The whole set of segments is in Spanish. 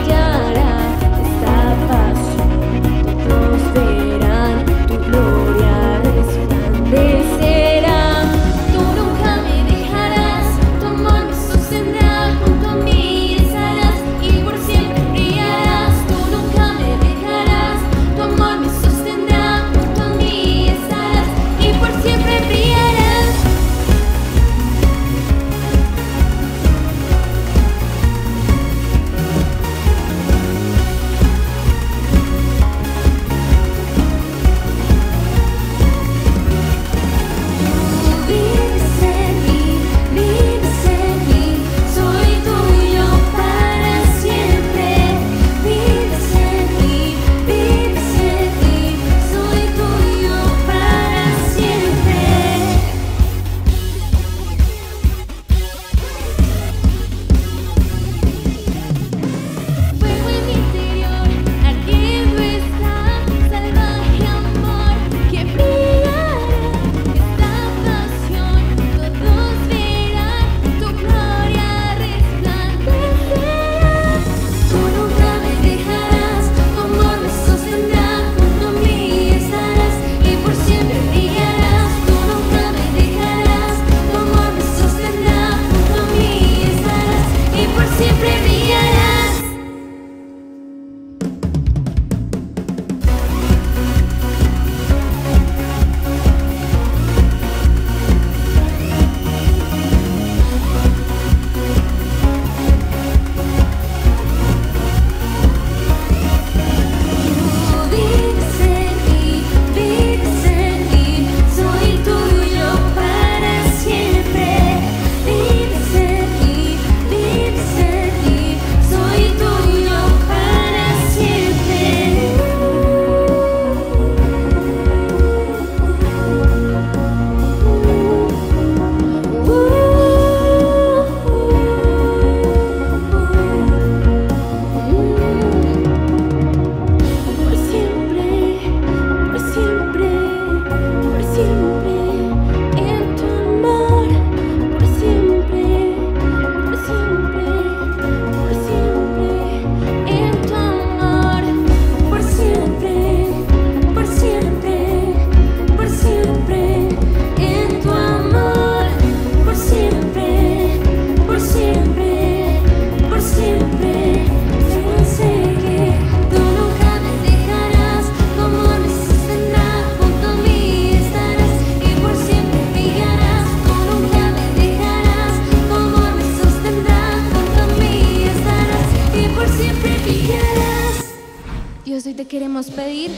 Dios, hoy te queremos pedir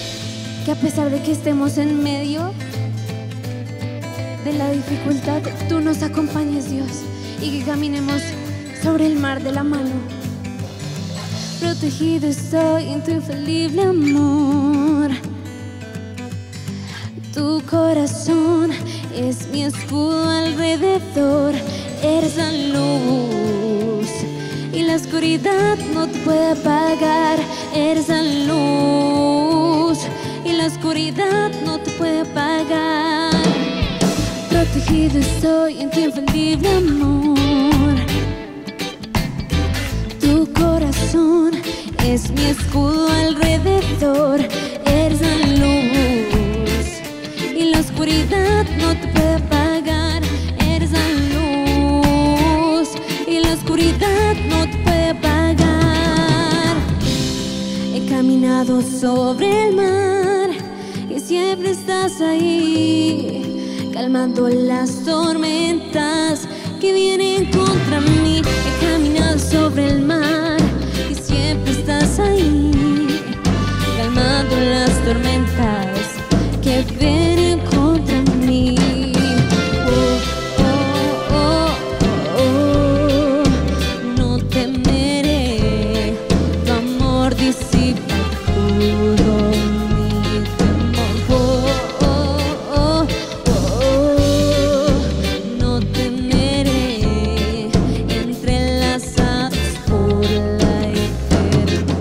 que a pesar de que estemos en medio de la dificultad, tú nos acompañes, Dios, y que caminemos sobre el mar de la mano. Protegido estoy en tu infalible amor. Tu corazón es mi escudo alrededor. Eres la luz y la oscuridad no te puede apagar. Eres la luz y la oscuridad no te puede apagar. Protegido estoy en tu infalible amor. Tu corazón es mi escudo alrededor. Eres la luz y la oscuridad no te puede apagar. Eres la luz y la oscuridad no te puede apagar. He caminado sobre el mar y siempre estás ahí, calmando las tormentas que vienen contra mí. He caminado sobre el mar y siempre estás ahí, calmando las tormentas que vienen contra mí. Oh, oh, oh, oh, no temeré, tu amor disipa todo mi temor. Oh, oh, oh, oh, no temeré, entrelazados por la eternidad.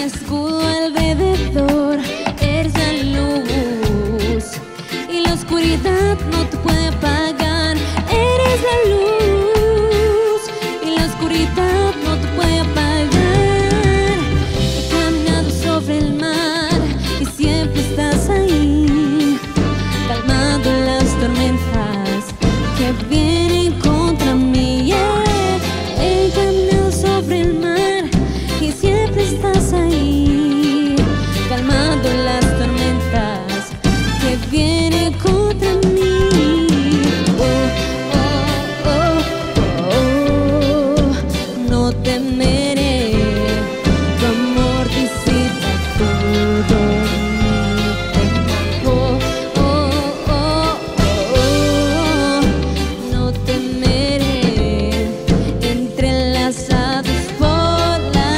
escudo alrededor, eres la luz y la oscuridad no te puede apagar. Eres la luz y la oscuridad no te puede apagar. He caminado sobre el mar y siempre estás ahí, calmando las tormentas que vienen contra mí. Yeah. He caminado sobre el mar y siempre estás ahí, calmando las tormentas que vienen contra mí. Oh, oh, oh, oh, no temeré, tu amor disipa todo mi temor. Oh, oh, oh, oh, no temeré, entrelazados por la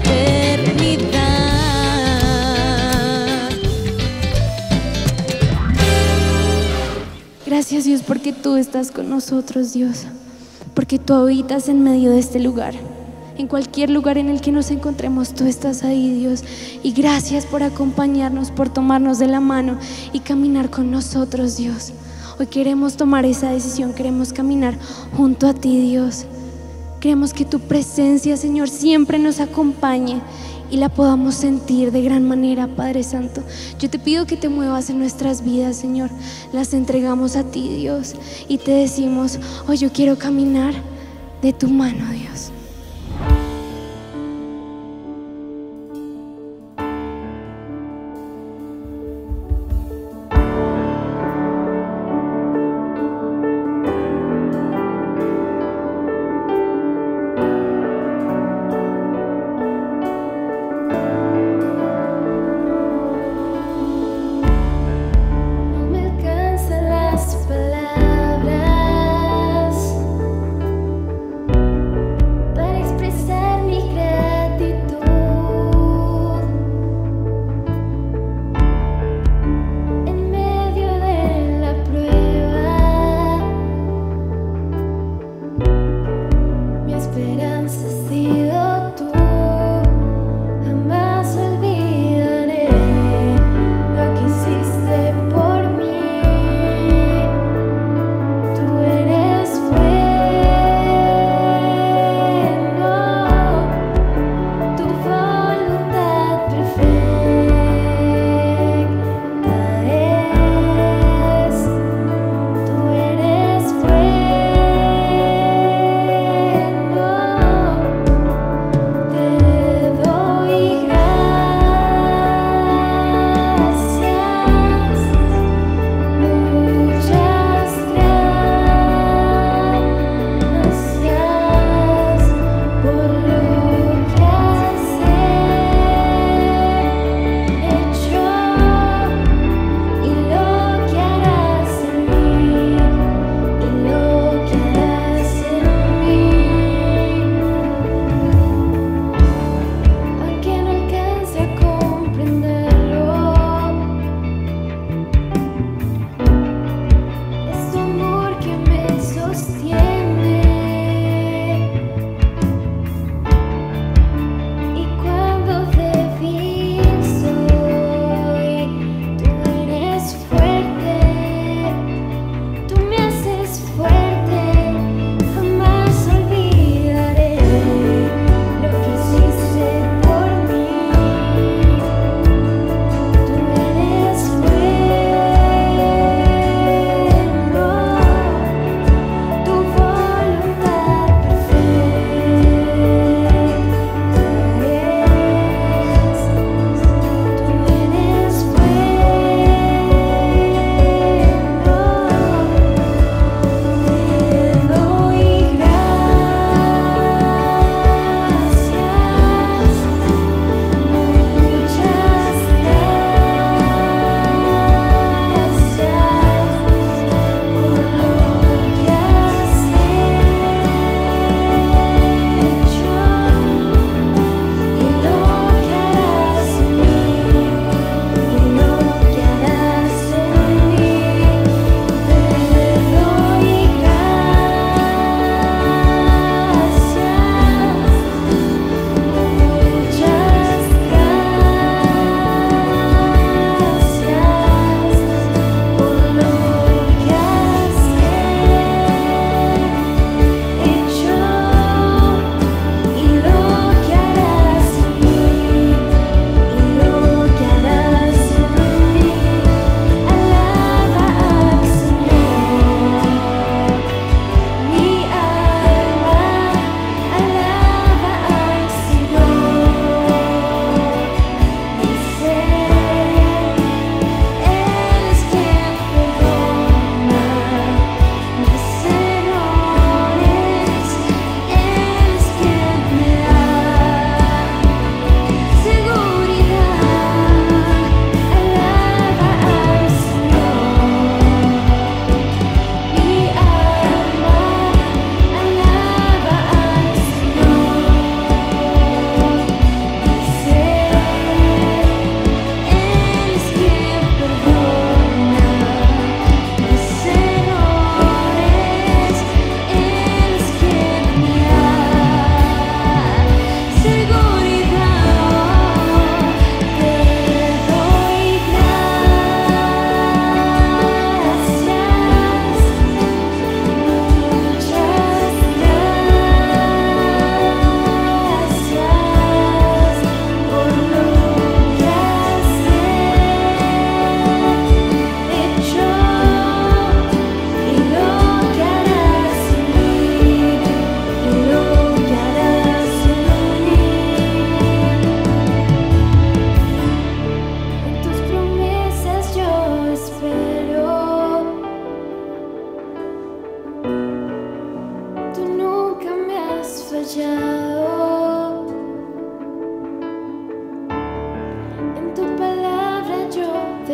eternidad. Gracias, Dios, porque tú estás con nosotros, Dios, porque tú habitas en medio de este lugar. En cualquier lugar en el que nos encontremos, tú estás ahí, Dios. Y gracias por acompañarnos, por tomarnos de la mano y caminar con nosotros, Dios. Hoy queremos tomar esa decisión, queremos caminar junto a ti, Dios. Queremos que tu presencia, Señor, siempre nos acompañe y la podamos sentir de gran manera, Padre Santo. Yo te pido que te muevas en nuestras vidas, Señor. Las entregamos a ti, Dios, y te decimos: hoy yo quiero caminar de tu mano, Dios. No me alcanzan las palabras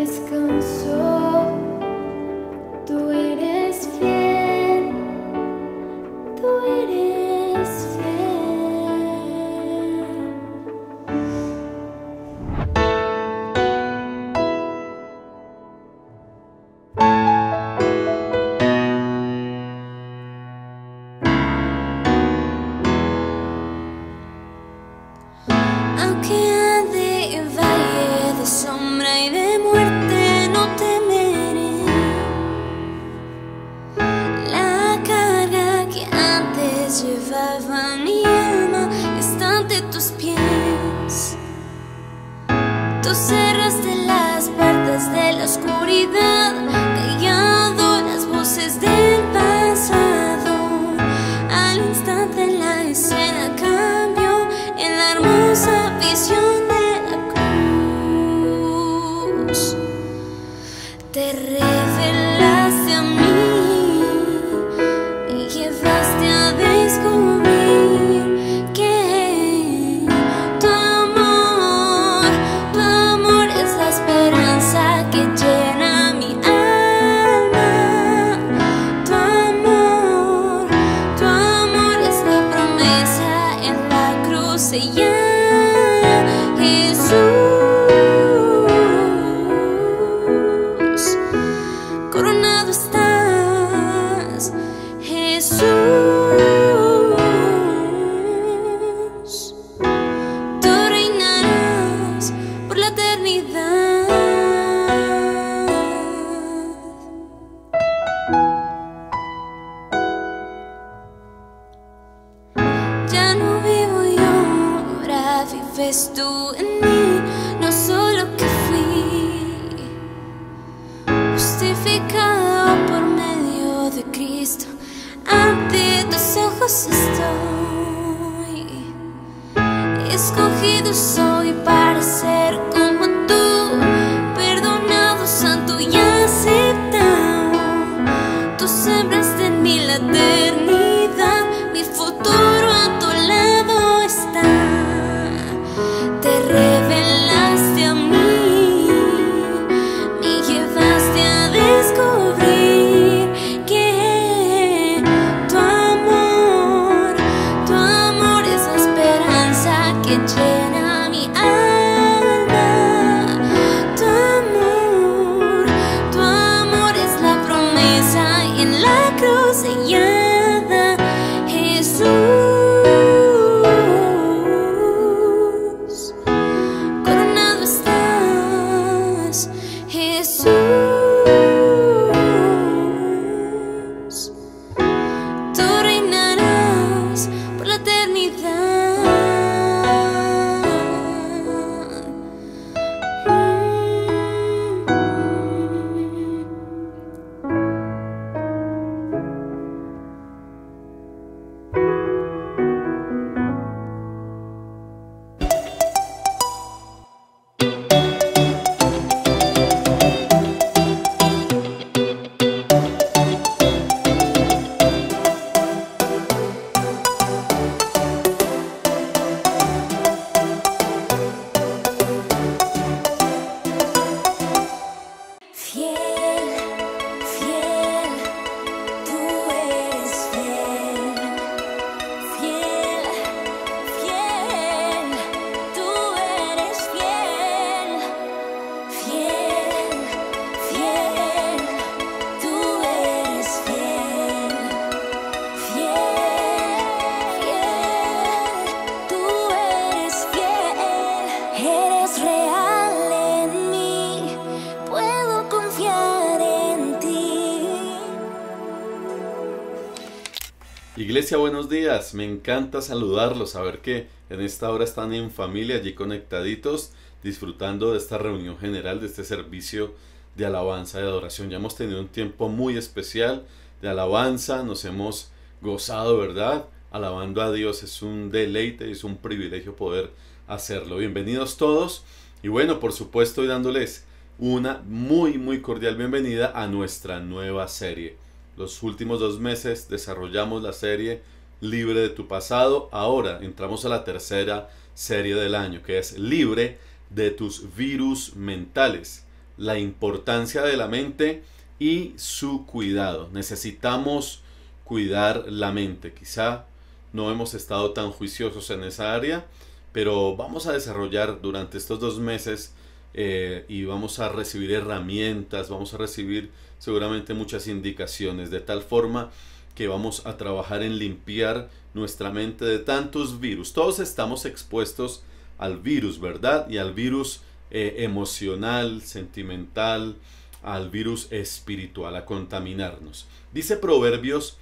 descansó. Tú eres fiel, tú eres fiel. Aunque ande en valle de sombra y de muerte, no temeré. La carga que antes llevaba mi alma está ante tus pies. Tú cerraste las puertas de la oscuridad, callando las voces del pasado. Al instante la escena cambió en la hermosa visión de la cruz. Te revelaste a mí, me llevaste a descubrir que tu amor es la esperanza que llena mi alma. Tu amor es la promesa en la cruz sellada. Jesús, coronado estás, Jesús. Tú reinarás por la eternidad. Ya no vivo yo, ahora vives tú en mí. No solo que fui justificado por medio de Cristo, ante tus ojos estoy. Escogido soy para ser como tú, perdonado, santo y aceptado. Tú sembraste en mí la eternidad, mi futuro a tu lado está. Te revelaste a mí, me llevaste a descubrir que tu amor es la esperanza que llena mi alma. Tu amor es la promesa en la cruz sellada. Jesús, coronado estás, Jesús. Tú reinarás por la eternidad. Fiel, fiel, tú eres fiel. Fiel, fiel, tú eres fiel. Fiel, fiel, tú eres fiel. Fiel, fiel, tú eres fiel. Eres real en mí, puedo confiar en ti. Iglesia, buenos días, me encanta saludarlos, saber que en esta hora están en familia, allí conectaditos, disfrutando de esta reunión general, de este servicio de alabanza y de adoración. Ya hemos tenido un tiempo muy especial de alabanza, nos hemos gozado, ¿verdad? Alabando a Dios es un deleite, es un privilegio poder hacerlo. Bienvenidos todos, y bueno, por supuesto, y dándoles una muy cordial bienvenida a nuestra nueva serie. Los últimos 2 meses desarrollamos la serie Libre de tu pasado. Ahora entramos a la tercera serie del año, que es Libre de tus virus mentales. la importancia de la mente y su cuidado. Necesitamos cuidar la mente. Quizá no hemos estado tan juiciosos en esa área, pero vamos a desarrollar durante estos 2 meses y vamos a recibir herramientas, vamos a recibir seguramente muchas indicaciones, de tal forma que vamos a trabajar en limpiar nuestra mente de tantos virus. Todos estamos expuestos al virus, ¿verdad? Y al virus emocional, sentimental, al virus espiritual, a contaminarnos. Dice Proverbios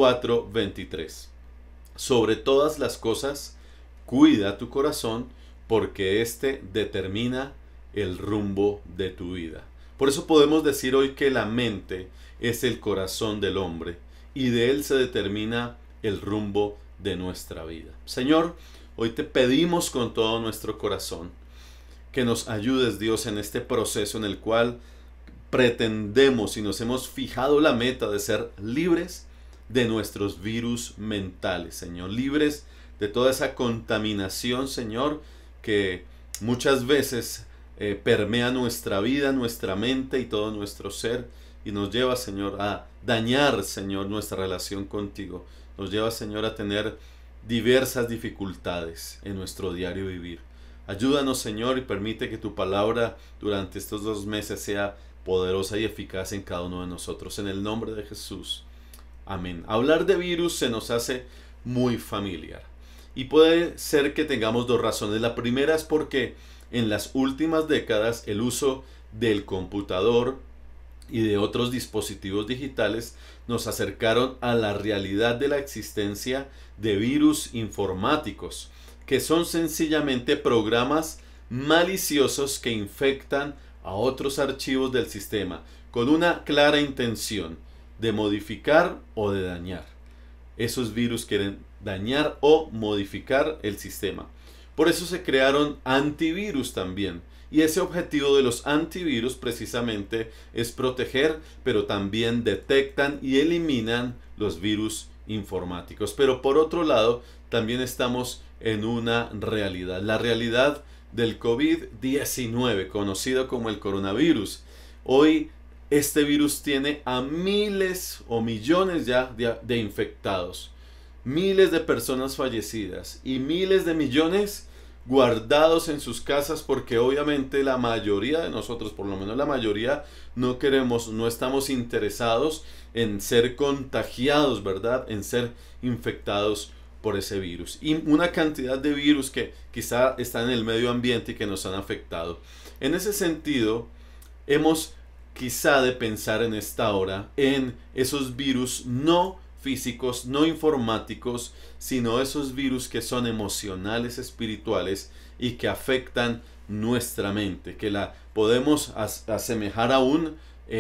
4:23: sobre todas las cosas, cuida tu corazón, porque éste determina el rumbo de tu vida. Por eso podemos decir hoy que la mente es el corazón del hombre y de él se determina el rumbo de nuestra vida. Señor, hoy te pedimos con todo nuestro corazón que nos ayudes, Dios, en este proceso en el cual pretendemos y nos hemos fijado la meta de ser libres de nuestros virus mentales, Señor, libres de toda esa contaminación, Señor, que muchas veces permea nuestra vida, nuestra mente y todo nuestro ser, y nos lleva, Señor, a dañar, Señor, nuestra relación contigo. Nos lleva, Señor, a tener diversas dificultades en nuestro diario vivir. Ayúdanos, Señor, y permite que tu palabra durante estos 2 meses sea poderosa y eficaz en cada uno de nosotros. En el nombre de Jesús. Amén. Hablar de virus se nos hace muy familiar. Y puede ser que tengamos 2 razones. La primera es porque en las últimas décadas el uso del computador y de otros dispositivos digitales nos acercaron a la realidad de la existencia de virus informáticos, que son sencillamente programas maliciosos que infectan a otros archivos del sistema con una clara intención de modificar o de dañar. Esos virus quieren dañar o modificar el sistema. Por eso se crearon antivirus también. Y ese objetivo de los antivirus precisamente es proteger, pero también detectan y eliminan los virus informáticos. Pero por otro lado, también estamos en una realidad. La realidad del COVID-19, conocido como el coronavirus. Hoy este virus tiene a miles o millones ya de infectados, miles de personas fallecidas y miles de millones guardados en sus casas, porque obviamente la mayoría de nosotros, por lo menos la mayoría, no estamos interesados en ser contagiados, ¿verdad? En ser infectados por ese virus. Y una cantidad de virus que quizá están en el medio ambiente y que nos han afectado. En ese sentido, hemos quizá de pensar en esta hora en esos virus no físicos, no informáticos, sino esos virus que son emocionales, espirituales y que afectan nuestra mente, que la podemos asemejar a un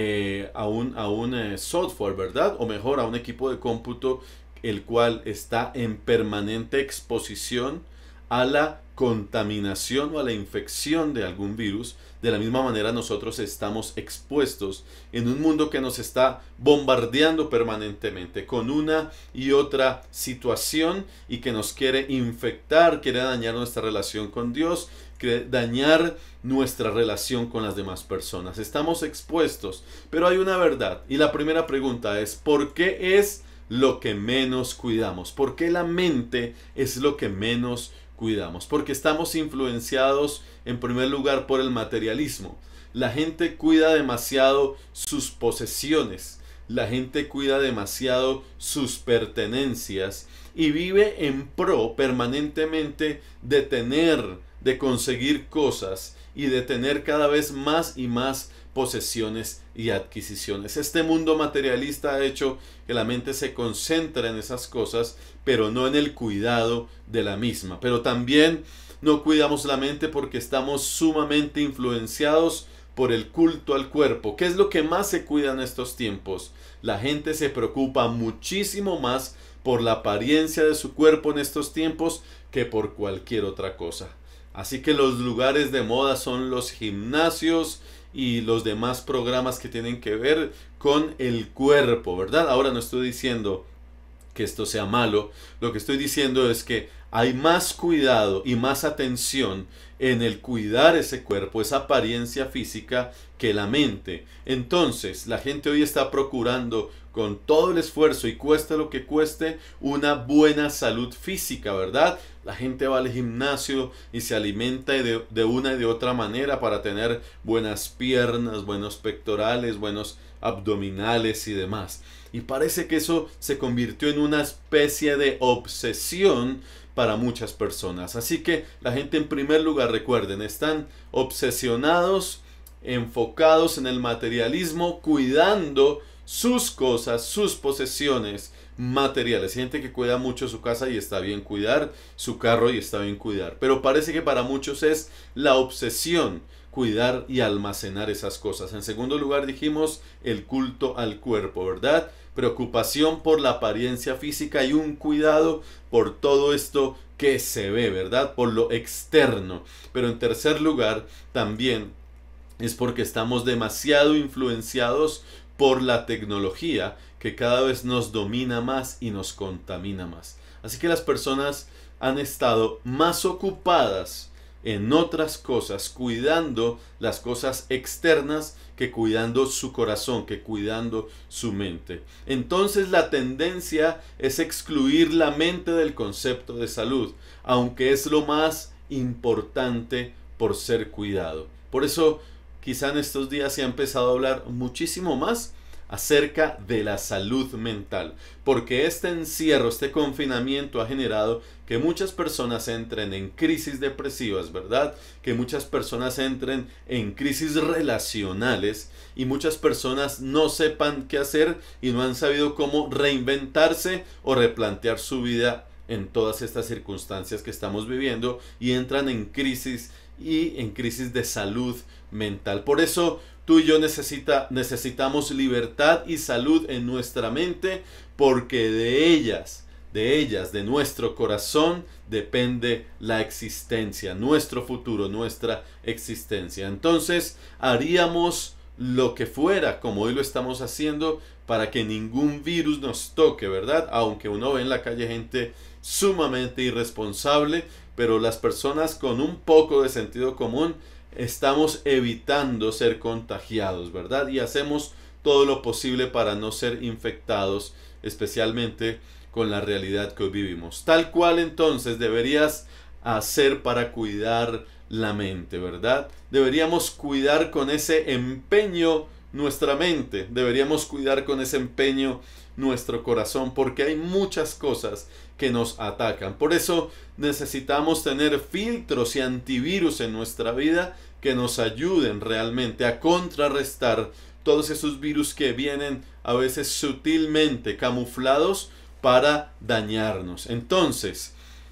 software, ¿verdad? O mejor, a un equipo de cómputo, el cual está en permanente exposición a la contaminación o a la infección de algún virus. De la misma manera nosotros estamos expuestos en un mundo que nos está bombardeando permanentemente con una y otra situación y que nos quiere infectar, quiere dañar nuestra relación con Dios, quiere dañar nuestra relación con las demás personas. Estamos expuestos, pero hay una verdad, y la primera pregunta es: ¿por qué es lo que menos cuidamos? ¿Por qué la mente es lo que menos cuidamos? Porque estamos influenciados en primer lugar por el materialismo. La gente cuida demasiado sus posesiones, la gente cuida demasiado sus pertenencias y vive en pro permanentemente de tener, de conseguir cosas y de tener cada vez más y más posesiones y adquisiciones. Este mundo materialista ha hecho que la mente se concentre en esas cosas, pero no en el cuidado de la misma. Pero también no cuidamos la mente porque estamos sumamente influenciados por el culto al cuerpo. ¿Qué es lo que más se cuida en estos tiempos? La gente se preocupa muchísimo más por la apariencia de su cuerpo en estos tiempos que por cualquier otra cosa. Así que los lugares de moda son los gimnasios y los demás programas que tienen que ver con el cuerpo, ¿verdad? Ahora no estoy diciendo que esto sea malo. Lo que estoy diciendo es que hay más cuidado y más atención en el cuidar ese cuerpo, esa apariencia física, que la mente. Entonces, la gente hoy está procurando con todo el esfuerzo y cueste lo que cueste una buena salud física, ¿verdad? La gente va al gimnasio y se alimenta de una y de otra manera para tener buenas piernas, buenos pectorales, buenos abdominales y demás. Y parece que eso se convirtió en una especie de obsesión para muchas personas. Así que la gente, en primer lugar, recuerden, están obsesionados, enfocados en el materialismo, cuidando sus cosas, sus posesiones materiales. Hay gente que cuida mucho su casa y está bien cuidar, su carro y está bien cuidar. Pero parece que para muchos es la obsesión cuidar y almacenar esas cosas. En segundo lugar dijimos el culto al cuerpo, ¿verdad? Preocupación por la apariencia física y un cuidado por todo esto que se ve, ¿verdad? Por lo externo. Pero en tercer lugar también es porque estamos demasiado influenciados por la tecnología, que cada vez nos domina más y nos contamina más. Así que las personas han estado más ocupadas en otras cosas, cuidando las cosas externas, que cuidando su corazón, que cuidando su mente. Entonces la tendencia es excluir la mente del concepto de salud, aunque es lo más importante por ser cuidado. Por eso quizá en estos días se ha empezado a hablar muchísimo más acerca de la salud mental, porque este encierro, este confinamiento ha generado que muchas personas entren en crisis depresivas, ¿verdad? Que muchas personas entren en crisis relacionales y muchas personas no sepan qué hacer y no han sabido cómo reinventarse o replantear su vida en todas estas circunstancias que estamos viviendo, y entran en crisis de salud mental. Por eso tú y yo necesitamos libertad y salud en nuestra mente, porque de nuestro corazón depende la existencia, nuestro futuro, nuestra existencia. Entonces haríamos lo que fuera, como hoy lo estamos haciendo, para que ningún virus nos toque, ¿verdad? Aunque uno ve en la calle gente sumamente irresponsable, pero las personas con un poco de sentido común estamos evitando ser contagiados, ¿verdad? Y hacemos todo lo posible para no ser infectados, especialmente con la realidad que hoy vivimos. Tal cual entonces deberías hacer para cuidar la mente, ¿verdad? Deberíamos cuidar con ese empeño nuestra mente, deberíamos cuidar con ese empeño nuestro corazón, porque hay muchas cosas que nos atacan. Por eso necesitamos tener filtros y antivirus en nuestra vida que nos ayuden realmente a contrarrestar todos esos virus que vienen a veces sutilmente camuflados para dañarnos. Entonces,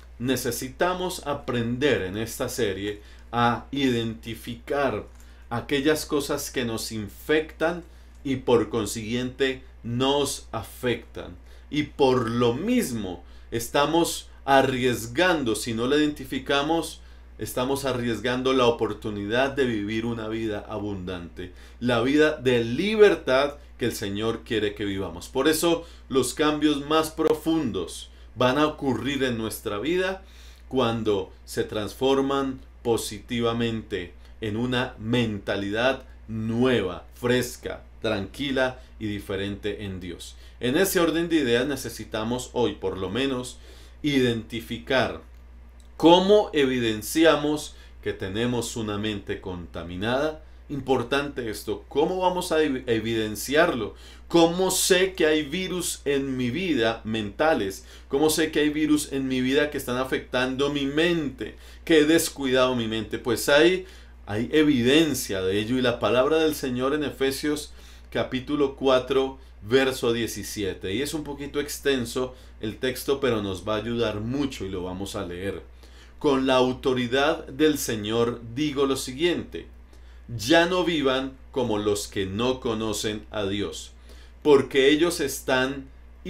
necesitamos aprender en esta serie a identificar aquellas cosas que nos infectan y por consiguiente nos afectan. Y por lo mismo estamos arriesgando, si no la identificamos, estamos arriesgando la oportunidad de vivir una vida abundante, la vida de libertad que el Señor quiere que vivamos. Por eso los cambios más profundos van a ocurrir en nuestra vida cuando se transforman positivamente en una mentalidad nueva, fresca, tranquila y diferente en Dios. En ese orden de ideas necesitamos hoy por lo menos identificar cómo evidenciamos que tenemos una mente contaminada. Importante esto, ¿cómo vamos a evidenciarlo? ¿Cómo sé que hay virus en mi vida mentales? ¿Cómo sé que hay virus en mi vida que están afectando mi mente? Que he descuidado mi mente. Pues hay evidencia de ello, y la palabra del Señor en Efesios capítulo 4 verso 17, y es un poquito extenso el texto, pero nos va a ayudar mucho y lo vamos a leer. Con la autoridad del Señor digo lo siguiente: ya no vivan como los que no conocen a Dios, porque ellos están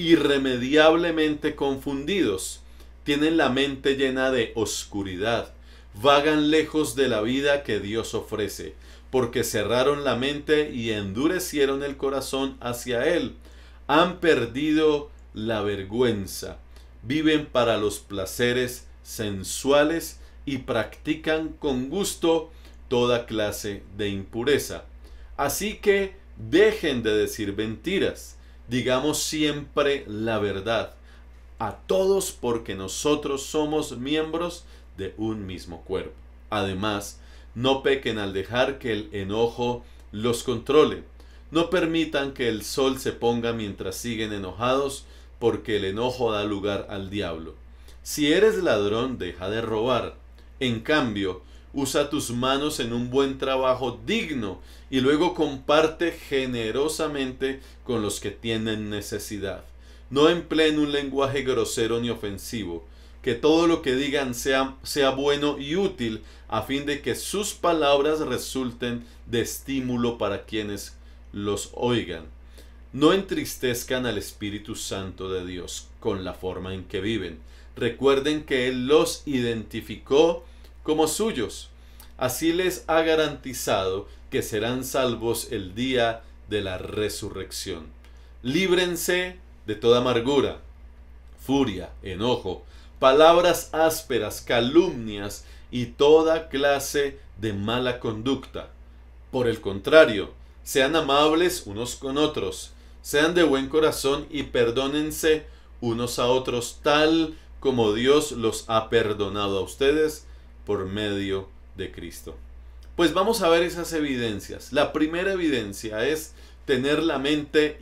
irremediablemente confundidos, tienen la mente llena de oscuridad, vagan lejos de la vida que Dios ofrece, porque cerraron la mente y endurecieron el corazón hacia Él. Han perdido la vergüenza, viven para los placeres sensuales y practican con gusto toda clase de impureza. Así que dejen de decir mentiras, digamos siempre la verdad a todos, porque nosotros somos miembros de un mismo cuerpo. Además, no pequen al dejar que el enojo los controle. No permitan que el sol se ponga mientras siguen enojados, porque el enojo da lugar al diablo. Si eres ladrón, deja de robar. En cambio, usa tus manos en un buen trabajo digno y luego comparte generosamente con los que tienen necesidad. No empleen un lenguaje grosero ni ofensivo. Que todo lo que digan sea bueno y útil, a fin de que sus palabras resulten de estímulo para quienes los oigan. No entristezcan al Espíritu Santo de Dios con la forma en que viven. Recuerden que Él los identificó como suyos. Así les ha garantizado que serán salvos el día de la resurrección. Líbrense de toda amargura, furia, enojo, palabras ásperas, calumnias y toda clase de mala conducta. Por el contrario, sean amables unos con otros, sean de buen corazón y perdónense unos a otros, tal como Dios los ha perdonado a ustedes por medio de Cristo. Pues vamos a ver esas evidencias. La primera evidencia es tener la mente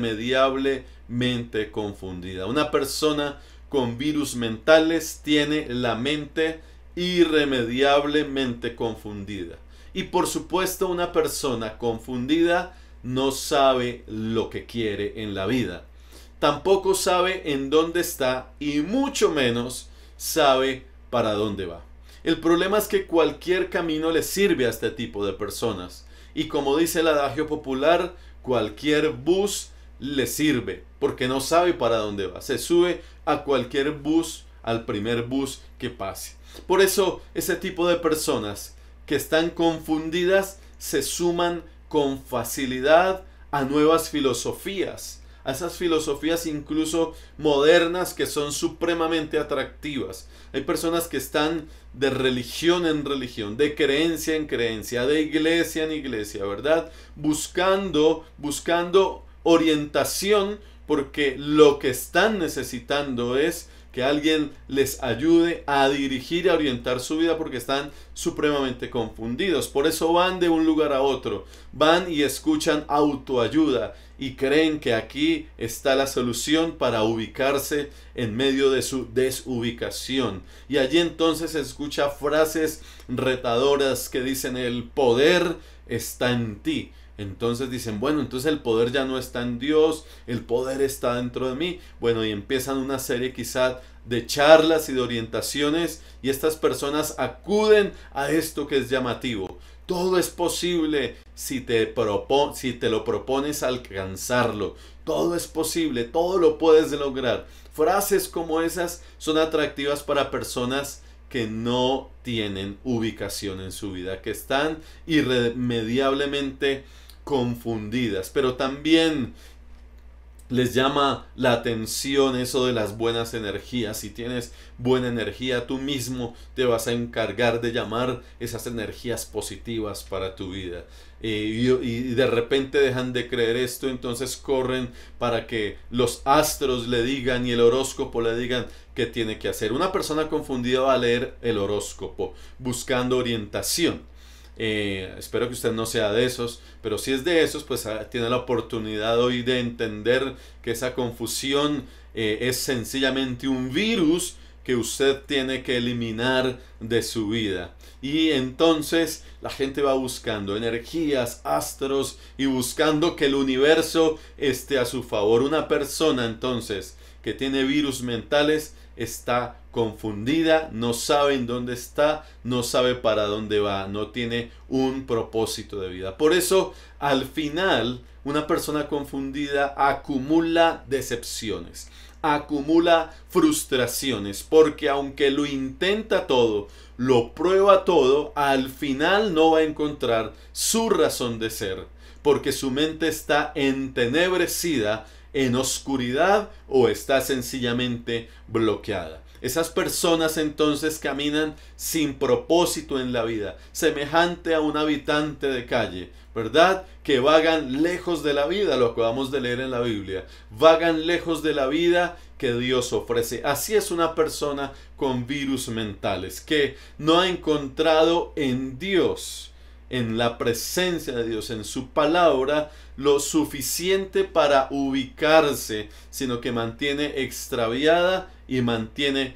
irremediablemente confundida. Una persona con virus mentales tiene la mente irremediablemente confundida. Y por supuesto, una persona confundida no sabe lo que quiere en la vida. Tampoco sabe en dónde está y mucho menos sabe para dónde va. El problema es que cualquier camino le sirve a este tipo de personas. Y como dice el adagio popular, cualquier bus le sirve, porque no sabe para dónde va. Se sube a cualquier bus, al primer bus que pase. Por eso, ese tipo de personas que están confundidas se suman con facilidad a nuevas filosofías, a esas filosofías incluso modernas que son supremamente atractivas. Hay personas que están de religión en religión, de creencia en creencia, de iglesia en iglesia, ¿verdad? Buscando orientación, porque lo que están necesitando es que alguien les ayude a dirigir y a orientar su vida, porque están supremamente confundidos. Por eso van de un lugar a otro, van y escuchan autoayuda y creen que aquí está la solución para ubicarse en medio de su desubicación. Y allí entonces se escucha frases retadoras que dicen: el poder está en ti. Entonces dicen, bueno, entonces el poder ya no está en Dios, el poder está dentro de mí. Bueno, y empiezan una serie quizá de charlas y de orientaciones, y estas personas acuden a esto que es llamativo. Todo es posible si te lo propones alcanzarlo. Todo es posible, todo lo puedes lograr. Frases como esas son atractivas para personas que no tienen ubicación en su vida, que están irremediablemente confundidas. Pero también les llama la atención eso de las buenas energías. Si tienes buena energía, tú mismo te vas a encargar de llamar esas energías positivas para tu vida. Y de repente dejan de creer esto, entonces corren para que los astros le digan y el horóscopo le digan qué tiene que hacer. Una persona confundida va a leer el horóscopo buscando orientación. Espero que usted no sea de esos, pero si es de esos, pues tiene la oportunidad hoy de entender que esa confusión es sencillamente un virus que usted tiene que eliminar de su vida. Y entonces la gente va buscando energías, astros, y buscando que el universo esté a su favor. Una persona entonces que tiene virus mentales está confundida, no sabe en dónde está, no sabe para dónde va, no tiene un propósito de vida. Por eso, al final, una persona confundida acumula decepciones, acumula frustraciones, porque aunque lo intenta todo, lo prueba todo, al final no va a encontrar su razón de ser, porque su mente está entenebrecida en oscuridad o está sencillamente bloqueada. Esas personas entonces caminan sin propósito en la vida, semejante a un habitante de calle, ¿verdad? Que vagan lejos de la vida, lo acabamos de leer en la Biblia, vagan lejos de la vida que Dios ofrece. Así es una persona con virus mentales, que no ha encontrado en Dios, en la presencia de Dios, en su palabra, lo suficiente para ubicarse, sino que mantiene extraviada y mantiene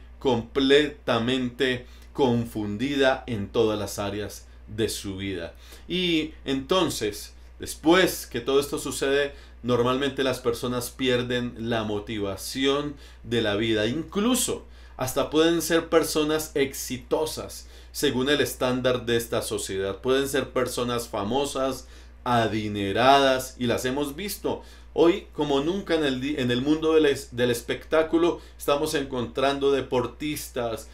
completamente confundida en todas las áreas de su vida. Y entonces, después que todo esto sucede, normalmente las personas pierden la motivación de la vida. Incluso hasta pueden ser personas exitosas según el estándar de esta sociedad. Pueden ser personas famosas, adineradas, y las hemos visto. Hoy, como nunca en el mundo del espectáculo, estamos encontrando deportistas,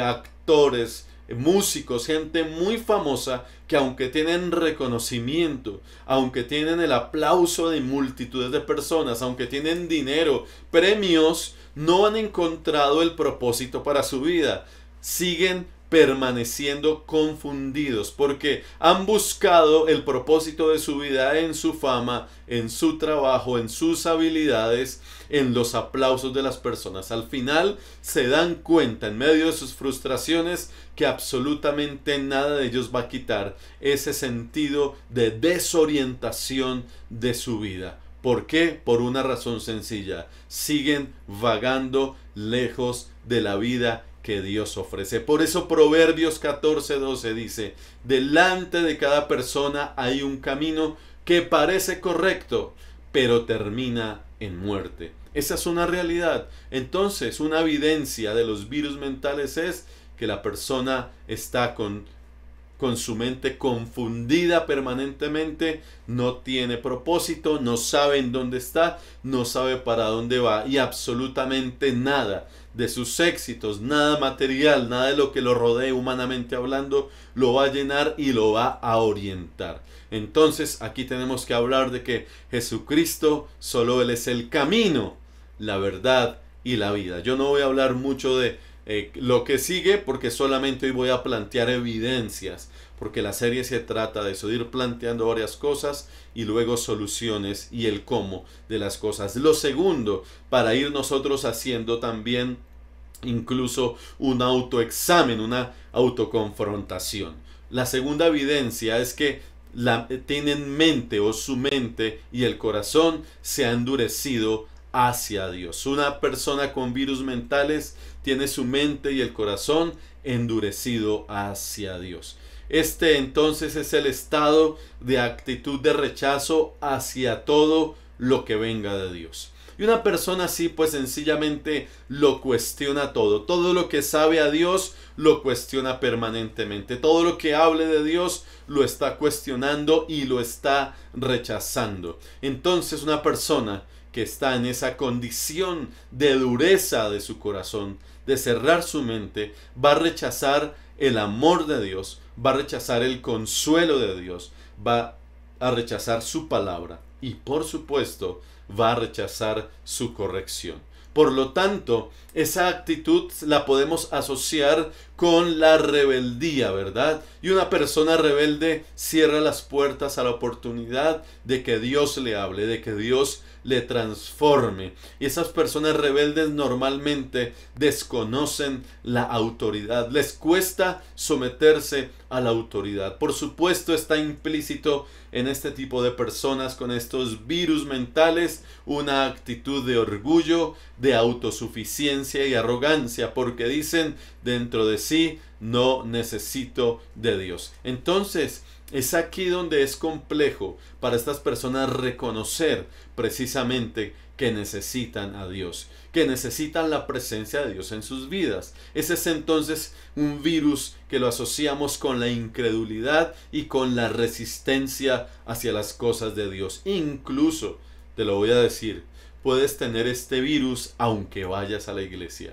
actores, músicos, gente muy famosa que, aunque tienen reconocimiento, aunque tienen el aplauso de multitudes de personas, aunque tienen dinero, premios, no han encontrado el propósito para su vida. Siguen permaneciendo confundidos porque han buscado el propósito de su vida en su fama, en su trabajo, en sus habilidades, en los aplausos de las personas. Al final se dan cuenta, en medio de sus frustraciones, que absolutamente nada de ellos va a quitar ese sentido de desorientación de su vida. ¿Por qué? Por una razón sencilla: siguen vagando lejos de la vida que Dios ofrece. Por eso Proverbios 14:12 dice: delante de cada persona hay un camino que parece correcto, pero termina en muerte. Esa es una realidad. Entonces, una evidencia de los virus mentales es que la persona está con su mente confundida permanentemente, no tiene propósito, no sabe en dónde está, no sabe para dónde va, y absolutamente nada de sus éxitos, nada material, nada de lo que lo rodee humanamente hablando, lo va a llenar y lo va a orientar. Entonces aquí tenemos que hablar de que Jesucristo, solo Él es el camino, la verdad y la vida. Yo no voy a hablar mucho de lo que sigue, porque solamente hoy voy a plantear evidencias, porque la serie se trata de eso, de ir planteando varias cosas y luego soluciones y el cómo de las cosas. Lo segundo, para ir nosotros haciendo también incluso un autoexamen, una autoconfrontación. La segunda evidencia es que tienen mente, o su mente y el corazón se ha endurecido hacia Dios. Una persona con virus mentales tiene su mente y el corazón endurecido hacia Dios. Este entonces es el estado de actitud de rechazo hacia todo lo que venga de Dios. Y una persona así pues sencillamente lo cuestiona todo. Todo lo que sabe a Dios lo cuestiona permanentemente. Todo lo que hable de Dios lo está cuestionando y lo está rechazando. Entonces una persona que está en esa condición de dureza de su corazón, de cerrar su mente, va a rechazar el amor de Dios, va a rechazar el consuelo de Dios, va a rechazar su palabra y, por supuesto, va a rechazar su corrección. Por lo tanto, esa actitud la podemos asociar con la rebeldía, ¿verdad? Y una persona rebelde cierra las puertas a la oportunidad de que Dios le hable, de que Dios le transforme. Y esas personas rebeldes normalmente desconocen la autoridad. Les cuesta someterse a la autoridad. Por supuesto, está implícito en este tipo de personas con estos virus mentales una actitud de orgullo, de autosuficiencia y arrogancia, porque dicen dentro de sí: no necesito de Dios. Entonces, es aquí donde es complejo para estas personas reconocer precisamente que necesitan a Dios, que necesitan la presencia de Dios en sus vidas. Ese es entonces un virus que lo asociamos con la incredulidad y con la resistencia hacia las cosas de Dios. Incluso, te lo voy a decir, puedes tener este virus aunque vayas a la iglesia.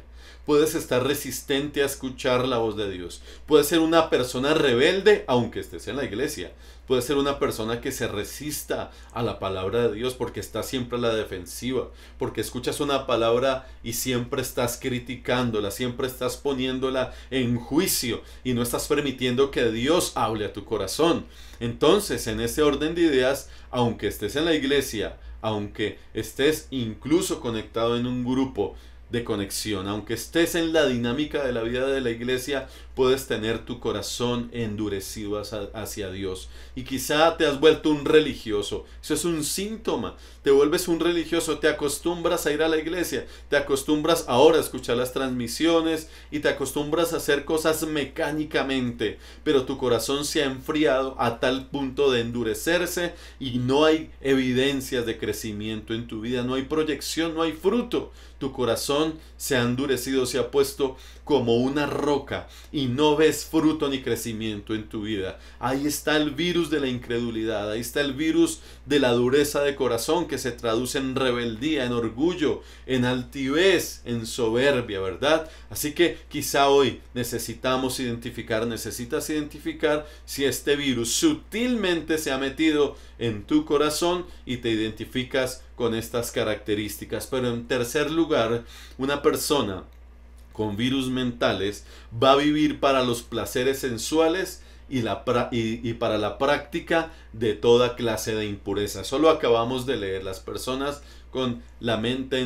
puedes estar resistente a escuchar la voz de Dios. Puedes ser una persona rebelde aunque estés en la iglesia. Puedes ser una persona que se resista a la palabra de Dios porque está siempre a la defensiva, porque escuchas una palabra y siempre estás criticándola, siempre estás poniéndola en juicio y no estás permitiendo que Dios hable a tu corazón. Entonces, en ese orden de ideas, aunque estés en la iglesia, aunque estés incluso conectado en un grupo de conexión, aunque estés en la dinámica de la vida de la iglesia, puedes tener tu corazón endurecido hacia Dios. Y quizá te has vuelto un religioso. Eso es un síntoma. Te vuelves un religioso, te acostumbras a ir a la iglesia, te acostumbras ahora a escuchar las transmisiones y te acostumbras a hacer cosas mecánicamente, pero tu corazón se ha enfriado a tal punto de endurecerse y no hay evidencias de crecimiento en tu vida, no hay proyección, no hay fruto. Tu corazón se ha endurecido, se ha puesto como una roca y no ves fruto ni crecimiento en tu vida. Ahí está el virus de la incredulidad, ahí está el virus de la dureza de corazón que se traduce en rebeldía, en orgullo, en altivez, en soberbia, ¿verdad? Así que quizá hoy necesitas identificar si este virus sutilmente se ha metido en tu corazón y te identificas con estas características. Pero en tercer lugar, una persona con virus mentales va a vivir para los placeres sensuales y para la práctica de toda clase de impureza. Eso lo acabamos de leer. Las personas con la mente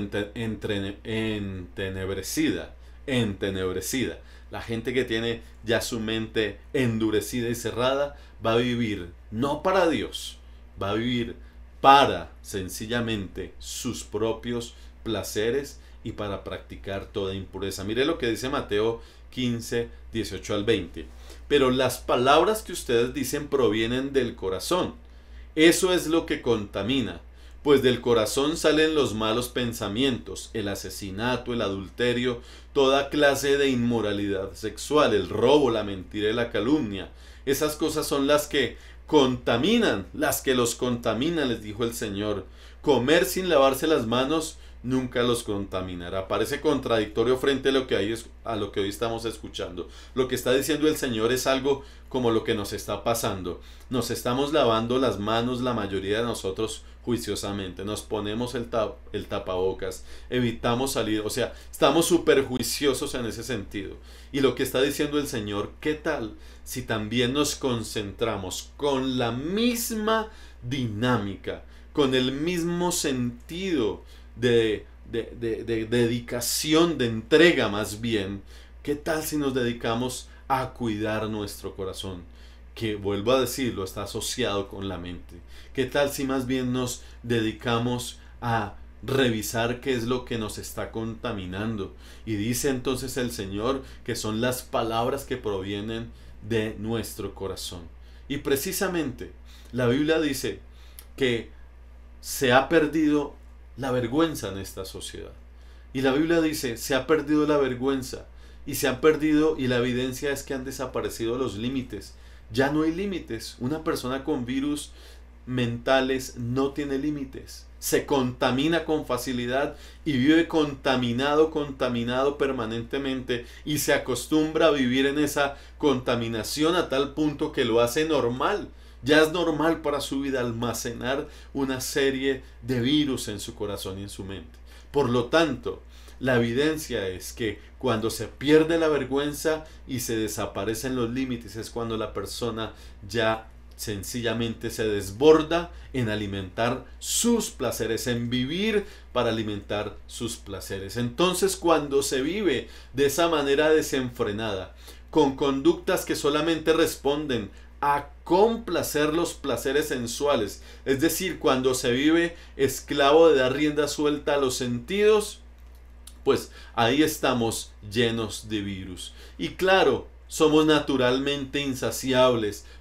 entenebrecida, la gente que tiene ya su mente endurecida y cerrada, va a vivir no para Dios, va a vivir para sencillamente sus propios placeres y para practicar toda impureza. Mire lo que dice Mateo 15, 18 al 20. Pero las palabras que ustedes dicen provienen del corazón. Eso es lo que contamina, pues del corazón salen los malos pensamientos, el asesinato, el adulterio, toda clase de inmoralidad sexual, el robo, la mentira y la calumnia. Esas cosas son las que contaminan, las que los contaminan, les dijo el Señor. Comer sin lavarse las manos nunca los contaminará. Parece contradictorio frente a lo que hoy estamos escuchando. Lo que está diciendo el Señor es algo como lo que nos está pasando. Nos estamos lavando las manos, la mayoría de nosotros, juiciosamente. Nos ponemos el tapabocas, evitamos salir, o sea, estamos súper juiciosos en ese sentido. Y lo que está diciendo el Señor, ¿qué tal si también nos concentramos con la misma dinámica, con el mismo sentido de dedicación, de entrega más bien? ¿Qué tal si nos dedicamos a cuidar nuestro corazón? Que, vuelvo a decirlo, está asociado con la mente. ¿Qué tal si más bien nos dedicamos a revisar qué es lo que nos está contaminando? Y dice entonces el Señor que son las palabras que provienen de nuestro corazón. Y precisamente la Biblia dice que se ha perdido la vergüenza en esta sociedad. Y la Biblia dice, se ha perdido la vergüenza y se han perdido, y la evidencia es que han desaparecido los límites. Ya no hay límites. Una persona con virus mentales no tiene límites. Se contamina con facilidad y vive contaminado permanentemente, y se acostumbra a vivir en esa contaminación a tal punto que lo hace normal. Ya es normal para su vida almacenar una serie de virus en su corazón y en su mente. Por lo tanto, la evidencia es que cuando se pierde la vergüenza y se desaparecen los límites, es cuando la persona ya sencillamente se desborda en alimentar sus placeres, en vivir para alimentar sus placeres. Entonces, cuando se vive de esa manera desenfrenada, con conductas que solamente responden a complacer los placeres sensuales, es decir, cuando se vive esclavo de dar rienda suelta a los sentidos, pues ahí estamos llenos de virus. Y claro, somos naturalmente insaciables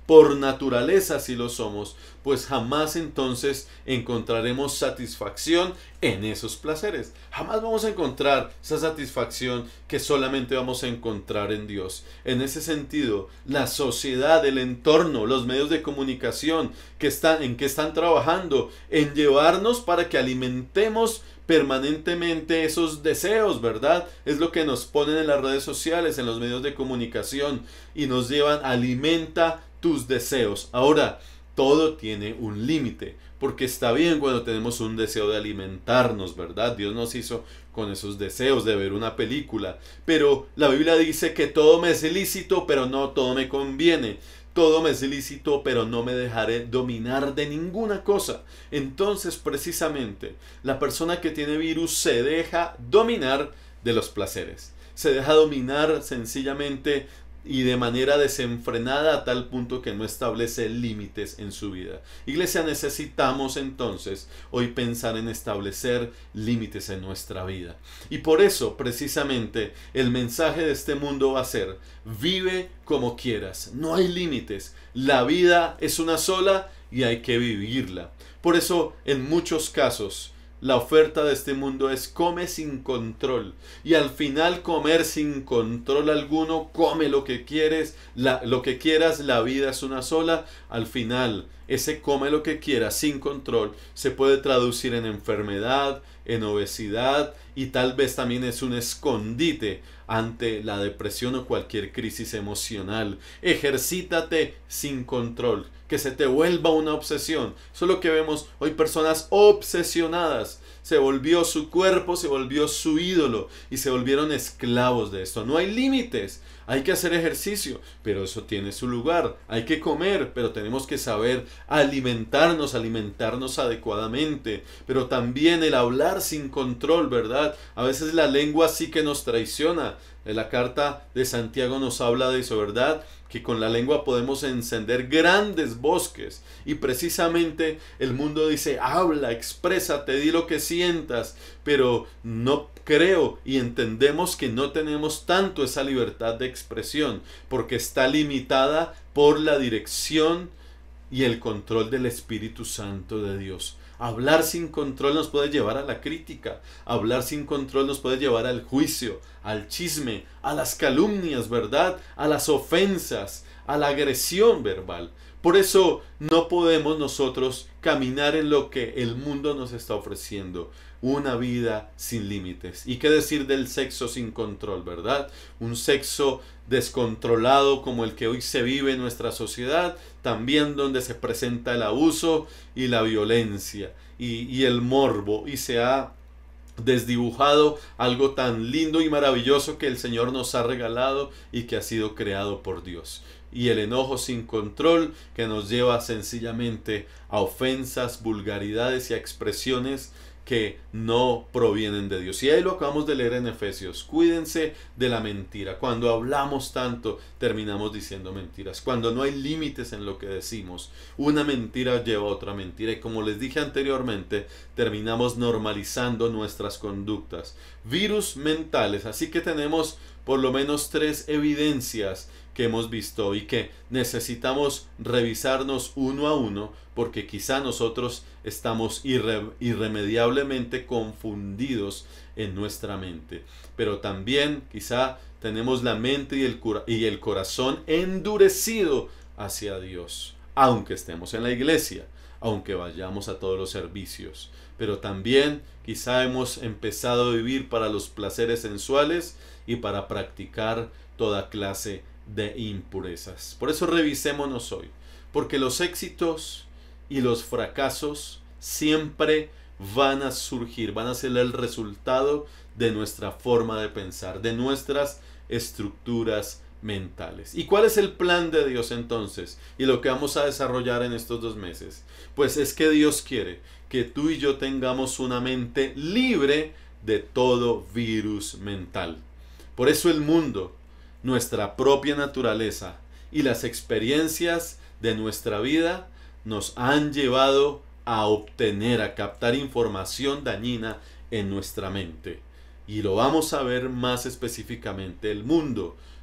por naturaleza sí lo somos, pues jamás entonces encontraremos satisfacción en esos placeres. Jamás vamos a encontrar esa satisfacción que solamente vamos a encontrar en Dios. En ese sentido, la sociedad, el entorno, los medios de comunicación ¿en qué están trabajando? En llevarnos para que alimentemos permanentemente esos deseos, ¿verdad? Es lo que nos ponen en las redes sociales, en los medios de comunicación, y nos llevan, alimenta tus deseos. Ahora, todo tiene un límite, porque está bien cuando tenemos un deseo de alimentarnos, ¿verdad? Dios nos hizo con esos deseos de ver una película, pero la Biblia dice que todo me es ilícito, pero no todo me conviene. Todo me es ilícito, pero no me dejaré dominar de ninguna cosa. Entonces, precisamente, la persona que tiene virus se deja dominar de los placeres. Se deja dominar sencillamente y de manera desenfrenada a tal punto que no establece límites en su vida. Iglesia, necesitamos entonces hoy pensar en establecer límites en nuestra vida. Y por eso, precisamente, el mensaje de este mundo va a ser: vive como quieras, no hay límites. La vida es una sola y hay que vivirla. Por eso, en muchos casos, la oferta de este mundo es come sin control, y al final comer sin control alguno. Come lo que quieres, lo que quieras, la vida es una sola. Al final, ese come lo que quieras sin control se puede traducir en enfermedad, en obesidad, y tal vez también es un escondite ante la depresión o cualquier crisis emocional. Ejercítate sin control, que se te vuelva una obsesión. Eso es lo que vemos hoy, personas obsesionadas. Se volvió su cuerpo, se volvió su ídolo y se volvieron esclavos de esto. No hay límites. Hay que hacer ejercicio, pero eso tiene su lugar. Hay que comer, pero tenemos que saber alimentarnos adecuadamente. Pero también el hablar sin control, ¿verdad? A veces la lengua sí que nos traiciona. La carta de Santiago nos habla de eso, ¿verdad? Que con la lengua podemos encender grandes bosques. Y precisamente el mundo dice: habla, exprésate, di lo que sientas. Pero no creo y entendemos que no tenemos tanto esa libertad de expresión, porque está limitada por la dirección y el control del Espíritu Santo de Dios. Hablar sin control nos puede llevar a la crítica. Hablar sin control nos puede llevar al juicio, al chisme, a las calumnias, ¿verdad? A las ofensas, a la agresión verbal. Por eso no podemos nosotros caminar en lo que el mundo nos está ofreciendo. Una vida sin límites. ¿Y qué decir del sexo sin control, verdad? Un sexo descontrolado como el que hoy se vive en nuestra sociedad, también donde se presenta el abuso y la violencia y el morbo, y se ha desdibujado algo tan lindo y maravilloso que el Señor nos ha regalado y que ha sido creado por Dios. Y el enojo sin control, que nos lleva sencillamente a ofensas, vulgaridades y a expresiones que no provienen de Dios. Y ahí lo acabamos de leer en Efesios. Cuídense de la mentira. Cuando hablamos tanto, terminamos diciendo mentiras. Cuando no hay límites en lo que decimos, una mentira lleva a otra mentira. Y como les dije anteriormente, terminamos normalizando nuestras conductas. Virus mentales. Así que tenemos por lo menos 3 evidencias que hemos visto y que necesitamos revisarnos uno a uno, porque quizá nosotros estamos irremediablemente confundidos en nuestra mente, pero también quizá tenemos la mente y el corazón endurecido hacia Dios, aunque estemos en la iglesia, aunque vayamos a todos los servicios. Pero también quizá hemos empezado a vivir para los placeres sensuales y para practicar toda clase de impurezas. Por eso revisémonos hoy, porque los éxitos y los fracasos siempre van a surgir, van a ser el resultado de nuestra forma de pensar, de nuestras estructuras mentales. ¿Y cuál es el plan de Dios entonces? Y lo que vamos a desarrollar en estos 2 meses, pues es que Dios quiere que tú y yo tengamos una mente libre de todo virus mental. Por eso el mundo, nuestra propia naturaleza y las experiencias de nuestra vida nos han llevado a obtener, a captar información dañina en nuestra mente. Y lo vamos a ver más específicamente. El mundo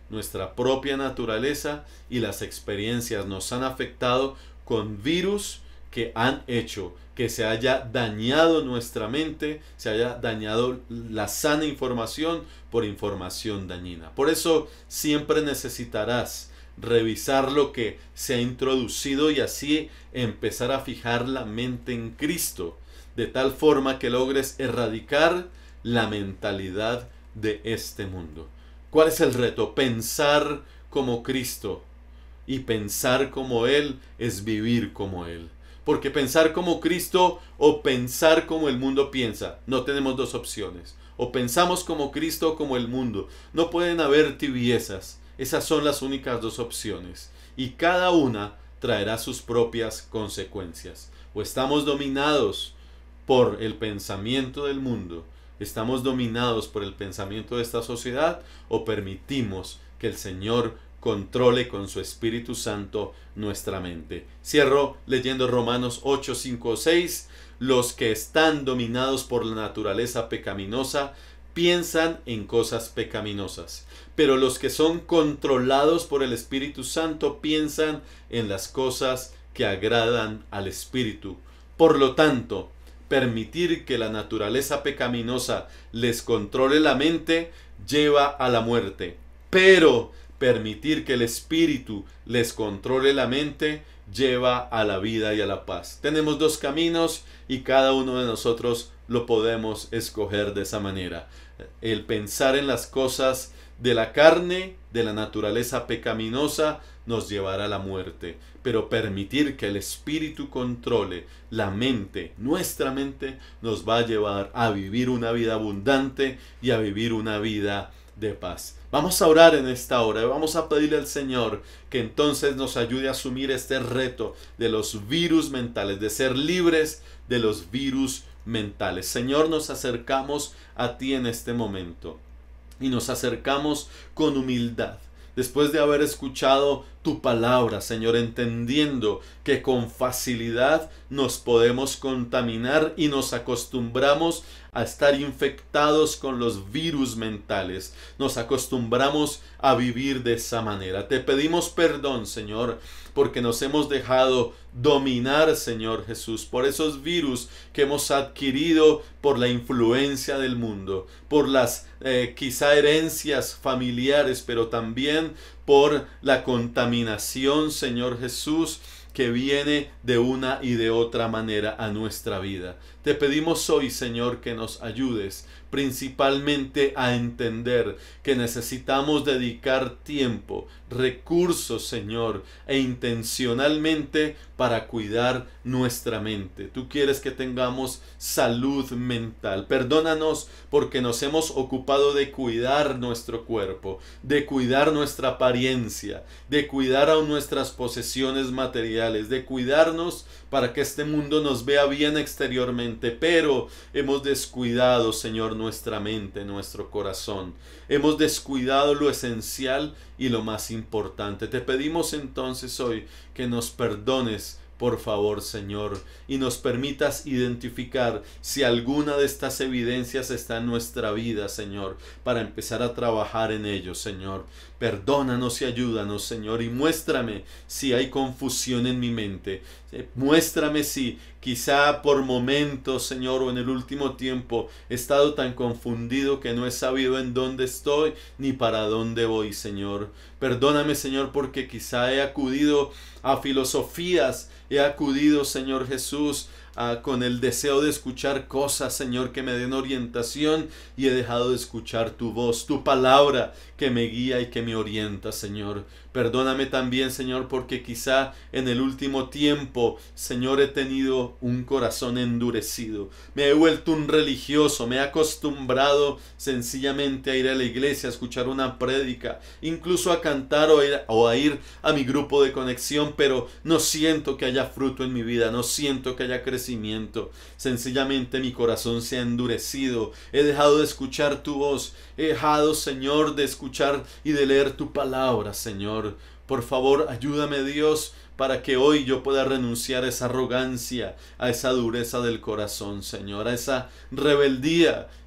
nuestra propia naturaleza y las experiencias nos han afectado con virus que han hecho que se haya dañado nuestra mente, se haya dañado la sana información por información dañina. Por eso siempre necesitarás revisar lo que se ha introducido y así empezar a fijar la mente en Cristo, de tal forma que logres erradicar la mentalidad de este mundo. ¿Cuál es el reto? Pensar como Cristo, y pensar como Él es vivir como Él. Porque pensar como Cristo o pensar como el mundo piensa, no tenemos dos opciones. O pensamos como Cristo o como el mundo. No pueden haber tibiezas. Esas son las únicas dos opciones. Y cada una traerá sus propias consecuencias. O estamos dominados por el pensamiento del mundo, estamos dominados por el pensamiento de esta sociedad, o permitimos que el Señor controle con su Espíritu Santo nuestra mente. Cierro leyendo Romanos 8, 5, 6. Los que están dominados por la naturaleza pecaminosa piensan en cosas pecaminosas, pero los que son controlados por el Espíritu Santo piensan en las cosas que agradan al Espíritu. Por lo tanto, permitir que la naturaleza pecaminosa les controle la mente lleva a la muerte, pero permitir que el Espíritu les controle la mente lleva a la vida y a la paz. Tenemos dos caminos y cada uno de nosotros lo podemos escoger de esa manera. El pensar en las cosas de la carne, de la naturaleza pecaminosa, nos llevará a la muerte. Pero permitir que el Espíritu controle la mente, nuestra mente, nos va a llevar a vivir una vida abundante y a vivir una vida de paz. Vamos a orar en esta hora, vamos a pedirle al Señor que entonces nos ayude a asumir este reto de los virus mentales, de ser libres de los virus mentales. Señor, nos acercamos a ti en este momento y nos acercamos con humildad. Después de haber escuchado tu palabra, Señor, entendiendo que con facilidad nos podemos contaminar y nos acostumbramos a estar infectados con los virus mentales. Nos acostumbramos a vivir de esa manera. Te pedimos perdón, Señor, porque nos hemos dejado dominar, Señor Jesús, por esos virus que hemos adquirido por la influencia del mundo, por las quizá herencias familiares, pero también por la contaminación, Señor Jesús, que viene de una y de otra manera a nuestra vida. Te pedimos hoy, Señor, que nos ayudes principalmente a entender que necesitamos dedicar tiempo, recursos, Señor, e intencionalmente para cuidar nuestra mente. Tú quieres que tengamos salud mental. Perdónanos porque nos hemos ocupado de cuidar nuestro cuerpo, de cuidar nuestra apariencia, de cuidar aún nuestras posesiones materiales, de cuidarnos para que este mundo nos vea bien exteriormente, pero hemos descuidado, Señor, nuestra mente, nuestro corazón. Hemos descuidado lo esencial y lo más importante. Te pedimos entonces hoy que nos perdones, por favor, Señor, y nos permitas identificar si alguna de estas evidencias está en nuestra vida, Señor, para empezar a trabajar en ello, Señor. Perdónanos y ayúdanos, Señor, y muéstrame si hay confusión en mi mente. Muéstrame si quizá por momentos, Señor, o en el último tiempo he estado tan confundido que no he sabido en dónde estoy ni para dónde voy, Señor. Perdóname, Señor, porque quizá he acudido a filosofías, he acudido, Señor Jesús, con el deseo de escuchar cosas, Señor, que me den orientación, y he dejado de escuchar tu voz, tu palabra que me guía y que me orienta, Señor. Perdóname también, Señor, porque quizá en el último tiempo, Señor, he tenido un corazón endurecido. Me he vuelto un religioso, me he acostumbrado sencillamente a ir a la iglesia, a escuchar una prédica, incluso a cantar o a ir a mi grupo de conexión, pero no siento que haya fruto en mi vida, no siento que haya crecimiento. Sencillamente mi corazón se ha endurecido. He dejado de escuchar tu voz. He dejado, Señor, de escuchar y de leer tu palabra, Señor. Por favor, ayúdame, Dios, para que hoy yo pueda renunciar a esa arrogancia, a esa dureza del corazón, Señor, a esa rebeldía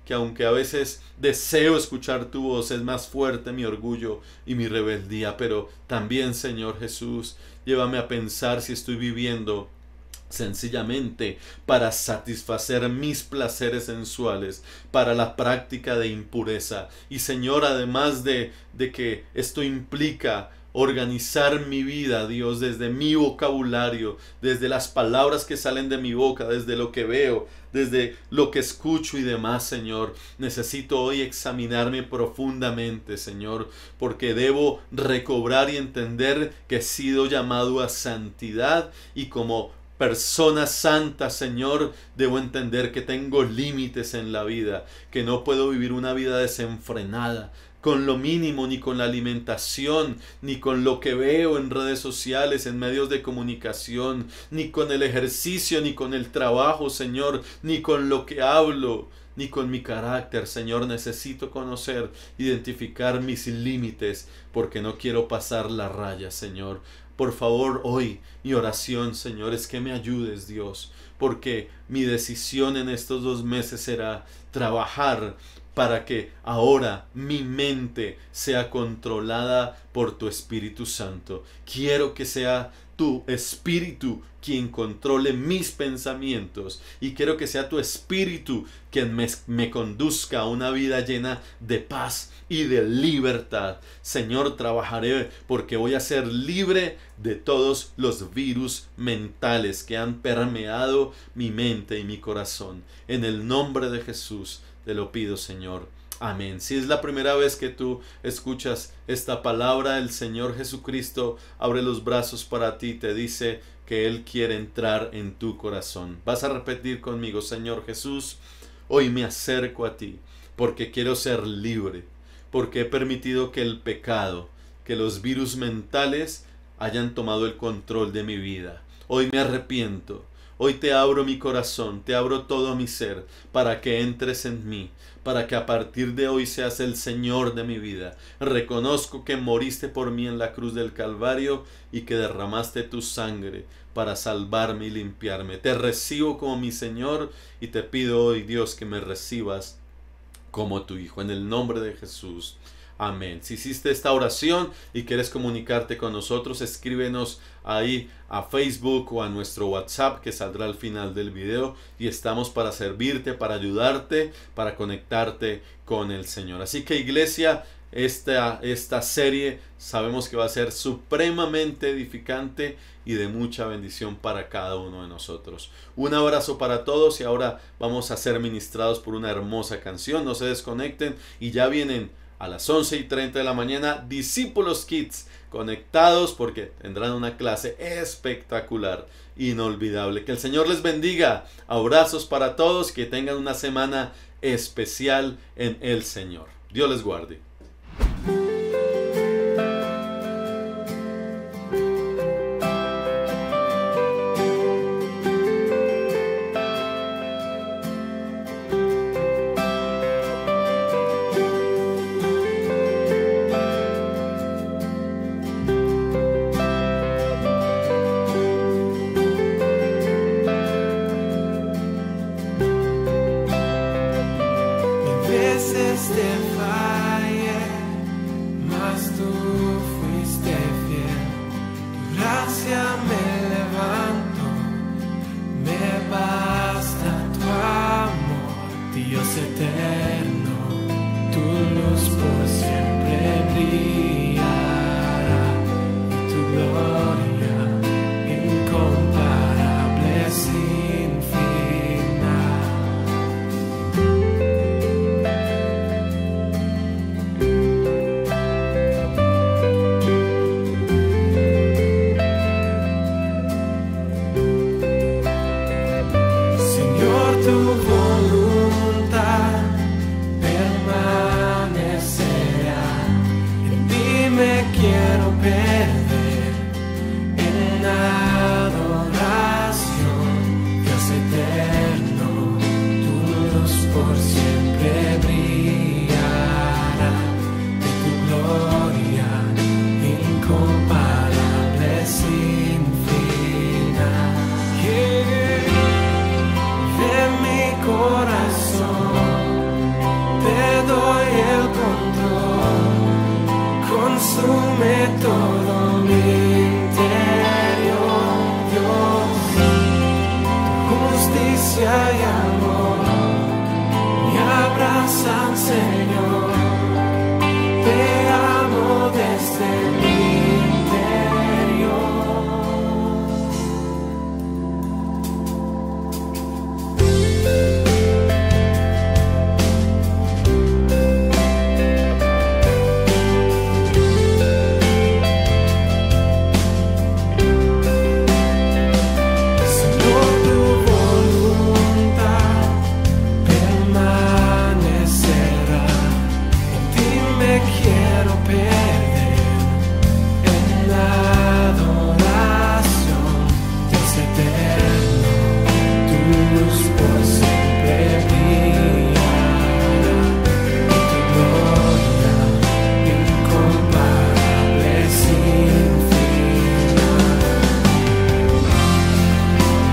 que aunque a veces deseo escuchar tu voz, es más fuerte mi orgullo y mi rebeldía. Pero también, Señor Jesús, llévame a pensar si estoy viviendo sencillamente para satisfacer mis placeres sensuales, para la práctica de impureza. Y Señor, además de que esto implica organizar mi vida, Dios, desde mi vocabulario, desde las palabras que salen de mi boca, desde lo que veo, desde lo que escucho y demás, Señor. Necesito hoy examinarme profundamente, Señor, porque debo recobrar y entender que he sido llamado a santidad, y como persona santa, Señor, debo entender que tengo límites en la vida, que no puedo vivir una vida desenfrenada, con lo mínimo, ni con la alimentación, ni con lo que veo en redes sociales, en medios de comunicación, ni con el ejercicio, ni con el trabajo, Señor, ni con lo que hablo, ni con mi carácter, Señor. Necesito conocer, identificar mis límites, porque no quiero pasar la raya, Señor. Por favor, hoy mi oración, Señor, es que me ayudes, Dios, porque mi decisión en estos 2 meses será trabajar para que ahora mi mente sea controlada por tu Espíritu Santo. Quiero que sea tu Espíritu quien controle mis pensamientos, y quiero que sea tu Espíritu quien me conduzca a una vida llena de paz y de libertad. Señor, trabajaré porque voy a ser libre de todos los virus mentales que han permeado mi mente y mi corazón. En el nombre de Jesús te lo pido, Señor. Amén. Si es la primera vez que tú escuchas esta palabra, el Señor Jesucristo abre los brazos para ti y te dice que Él quiere entrar en tu corazón. Vas a repetir conmigo: Señor Jesús, hoy me acerco a ti porque quiero ser libre, porque he permitido que el pecado, que los virus mentales hayan tomado el control de mi vida. Hoy me arrepiento. Hoy te abro mi corazón, te abro todo mi ser, para que entres en mí, para que a partir de hoy seas el Señor de mi vida. Reconozco que moriste por mí en la cruz del Calvario y que derramaste tu sangre para salvarme y limpiarme. Te recibo como mi Señor y te pido hoy, Dios, que me recibas como tu Hijo. En el nombre de Jesús. Amén. Si hiciste esta oración y quieres comunicarte con nosotros, escríbenos ahí a Facebook o a nuestro WhatsApp que saldrá al final del video, y estamos para servirte, para ayudarte, para conectarte con el Señor. Así que, iglesia, esta serie sabemos que va a ser supremamente edificante y de mucha bendición para cada uno de nosotros. Un abrazo para todos, y ahora vamos a ser ministrados por una hermosa canción. No se desconecten, y ya vienen a las 11:30 de la mañana Discípulos Kids conectados, porque tendrán una clase espectacular, inolvidable. Que el Señor les bendiga. Abrazos para todos, que tengan una semana especial en el Señor. Dios les guarde. Veces de falla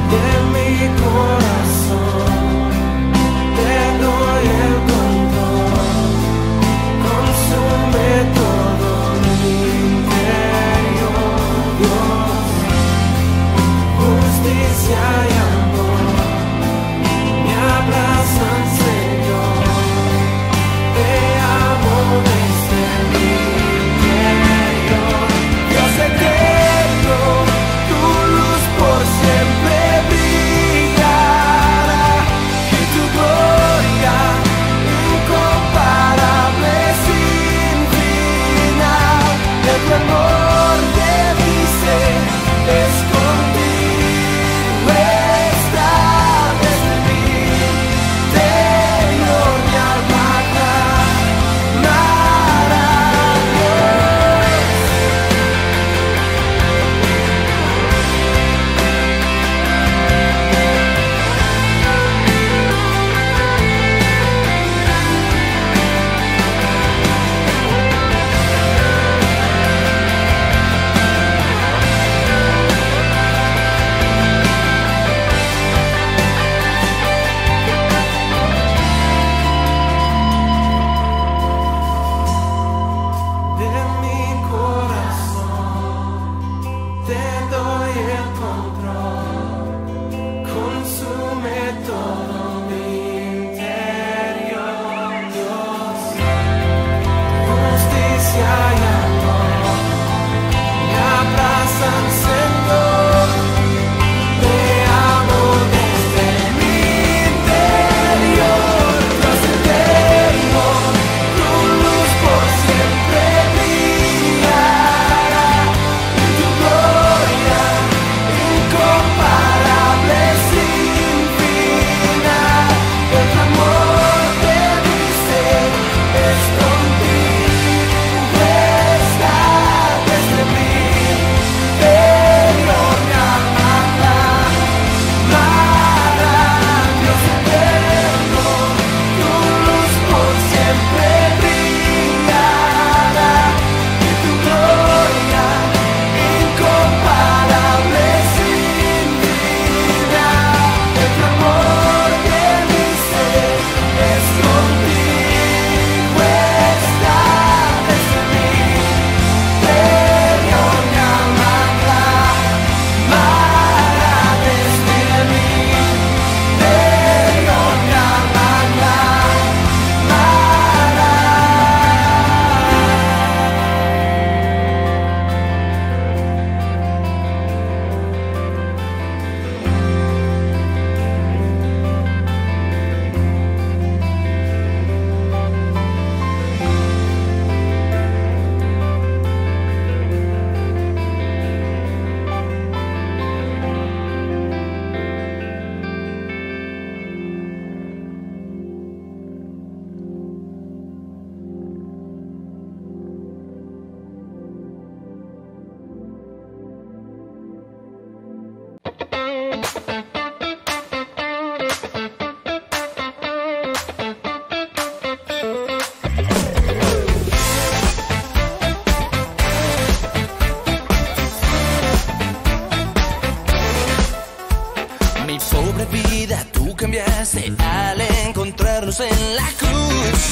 cambiaste al encontrarnos en la cruz.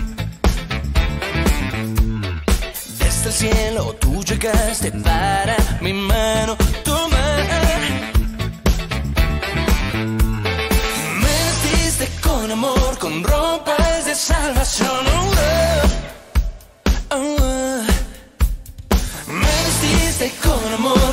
Desde el cielo tú llegaste para mi mano tomar. Me vestiste con amor, con ropas de salvación. Me vestiste con amor.